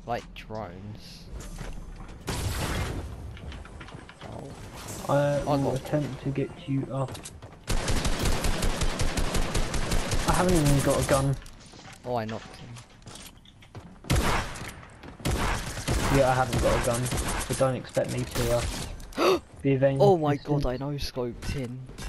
like drones. Oh. I will attempt to get you up. I haven't even got a gun. Oh, I knocked him. Yeah, I haven't got a gun, so don't expect me to be avenged. Oh my god, I no scoped in.